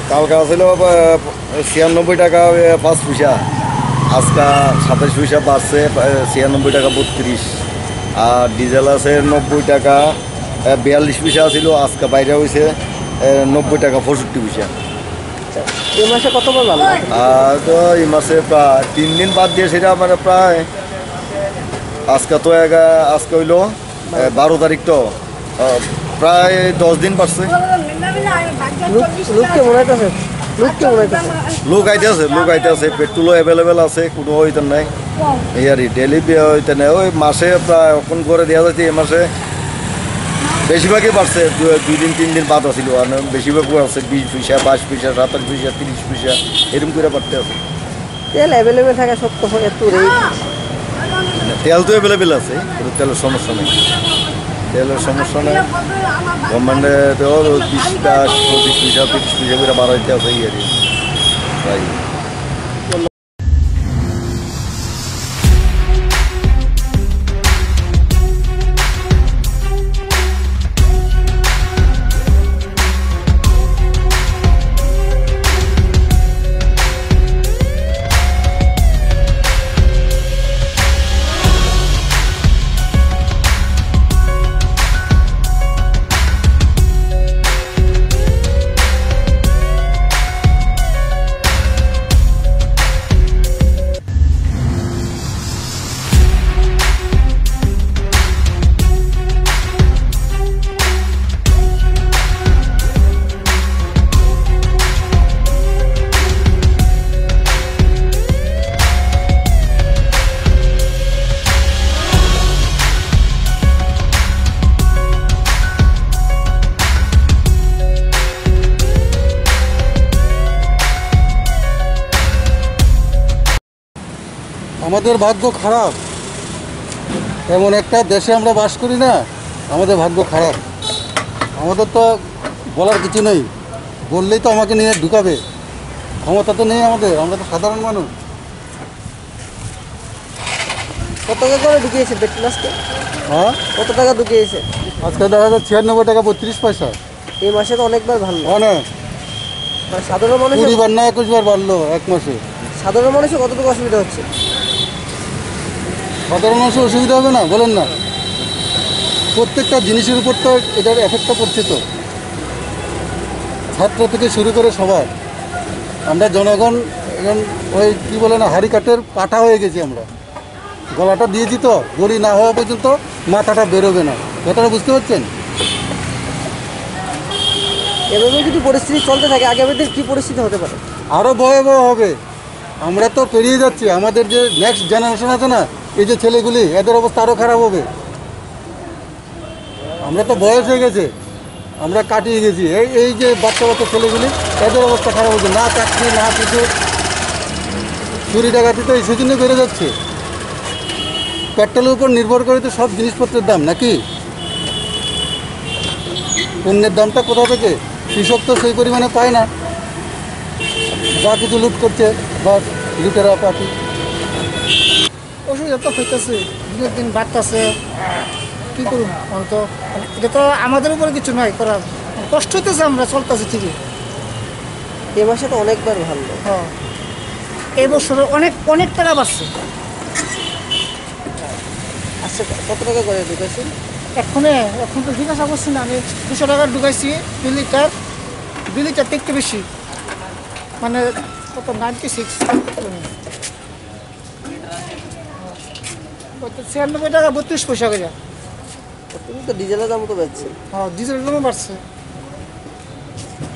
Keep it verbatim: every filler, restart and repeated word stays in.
কালকা ছিল ছিয়ানব্বই টাকা পাঁচ পয়সা, আজকা সাতাশ পয়সা বাড়ছে ছিয়ানব্বই টাকা বত্রিশ। আর ডিজেল আছে নব্বই টাকা বিয়াল্লিশ পয়সা ছিল, আজকা বাইরে হয়েছে নব্বই টাকা পঁয়ষট্টি পয়সা। এই মাসে কত বাড়লো? আর তো এই মাসে প্রায় তিন দিন বাদ দিয়ে সেটা মানে প্রায় আজকে তো এক আজকে হইলো বারো তারিখ, তো প্রায় দশ দিন বাড়ছে। লোক কেমন হইতেছে? লোক কেমন হইতেছে? লোক আইতে আছে, লোক আইতে আছে, পেট্রোলও অ্যাভেলেবেল আছে, কোনো হইতেন নাই। এই আর ডেলি হইতে নেই, ওই মাসে প্রায় এখন করে দেওয়া যাচ্ছে। এই মাসে বেশিরভাগই বাড়ছে, দুই দিন তিন দিন বাদ আসছিল, আর বেশিরভাগও আছে বিশ পয়সা বাইশ পয়সা সাতাশ পয়সা তিরিশ পয়সা এরকম করে বাড়তে আছে। তেল অ্যাভেলেবেল থাকে সব, তো এত রেট। তেল তো অ্যাভেলেবেল আছে, কিন্তু তেলের সমস্যা নেই, তেলের সমস্যা নেই। গভর্নমেন্টে তো বিশটা পঁচিশ পয়সা তিরিশ পয়সা করে বাড়াইতে আছে এই আর কি তাই। আমাদের ভাগ্য খারাপ, এমন একটা দেশে আমরা বাস করি না, আমাদের ভাগ্য খারাপ। আমাদের তো বলার কিছু নেই, বললেই তো আমাকে নিয়ে ঢুকাবে, ক্ষমতা তো নেই আমাদের, আমরা তো সাধারণ মানুষ। কত টাকা করে ঢুকিয়েছে পেট্রোল আজকে? হ্যাঁ, কত টাকা ঢুকিয়েছে আজকে? দেখা যাচ্ছে ছিয়ানব্বই টাকা বত্রিশ পয়সা। এই মাসে তো অনেকবার ভালো। অনেক, সাধারণ মানুষ কুড়ি বার না একুশ বার বাড়লো এক মাসে। সাধারণ মানুষের কতটুকু অসুবিধা হচ্ছে? সাধারণ মানুষের অসুবিধা হবে না বলেন না? প্রত্যেকটা জিনিসের উপর তো এটার এফেক্টটা পড়ছে। তো ছাত্র থেকে শুরু করে সবার, আমরা জনগণ এখন ওই কী বলে না, হাড়ি কাঠের পাঠা হয়ে গেছি আমরা। গলাটা দিয়েছি তো, গড়ি না হওয়া পর্যন্ত মাথাটা বেরোবে না, কথাটা বুঝতে পারছেন? এভাবে যদি পরিস্থিতি চলতে থাকে আগামী দিন কী পরিস্থিতি হতে পারে? আরও ভয়াবহ হবে। আমরা তো পেরিয়ে যাচ্ছি, আমাদের যে নেক্সট জেনারেশন আছে না, এই যে ছেলেগুলি, এদের অবস্থা আরও খারাপ হবে। আমরা তো বয়স হয়ে গেছে, আমরা কাটিয়ে গেছি, এই এই যে বাচ্চা বাচ্চা ছেলেগুলি, এদের অবস্থা খারাপ হচ্ছে। না চাকরি না কিছু, চুরি ডাকাতি তো এই সেজন্য বেড়ে যাচ্ছে। পেট্রোলের উপর নির্ভর করে তো সব জিনিসপত্রের দাম নাকি? পণ্যের দামটা কোথা থেকে? কৃষক তো সেই পরিমাণে পায় না, যা কিছু লুট করছে বা লুটেরা পার্টি। অসুবিধা তো হইতেছে, দিনের দিন বাড়তেছে, কী করুন অন্ত। এটা তো আমাদের উপরে কিছু নয় করার, কষ্ট হইতেছে, আমরা চলতেছি ঠিকই। এ মাসে তো অনেকবার ভালো। হ্যাঁ, এই বছরে অনেক অনেক টাকা বাড়ছে। আচ্ছা, কত টাকা করে ঢুকেছেন? এক্ষণে এখন তো জিজ্ঞাসা করছি না, আমি দুশো টাকা ঢুকাইছি দুই লিটার, দুই লিটার একটু বেশি, মানে কত নাইনটি সিক্স ছিয়ানব্বই টাকা বত্রিশ পয়সা করে। তুমি তো ডিজেলের দাম তো বাড়ছে। হ্যাঁ, ডিজেলের দামও বাড়ছে।